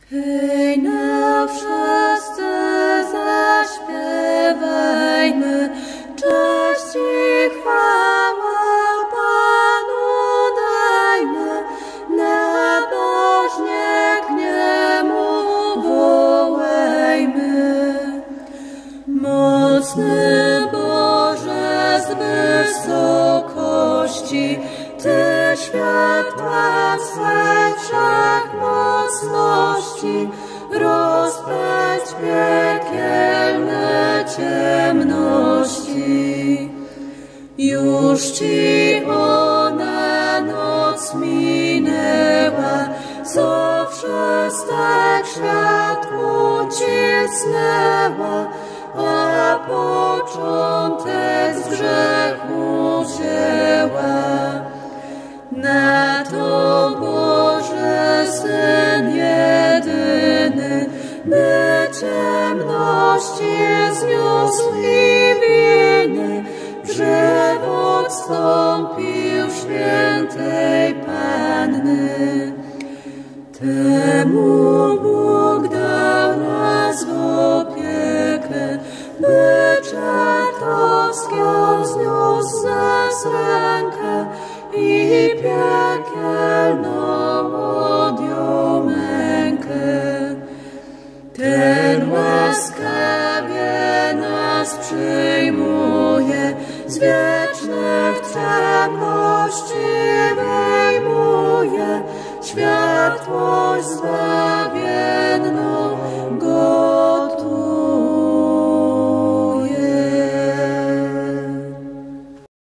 Hej, na wszyscy zaśpiewajmy, cześć i chwałę Panu dajmy, nabożnie k Niemu wołajmy. Mocny Boże z wysokości, Ty światła swe wszechmocności, rozpędź piekielne ciemności. Już Ci ona noc minęła, co wszystek świat ucisnęła, a początek z grzechu wzięła. Na to Boże Syn jedyny, by ciemności zniósł i winy, w żywot wstąpił świętej Panny. Temu Bóg dał nas w opiekę, by czartowską zniósł z nas rękę i piekielną odjął mękę. Ten łaskawie nas przyjmuje, z wiecznych ciemności wyjmuje światłość zbawienną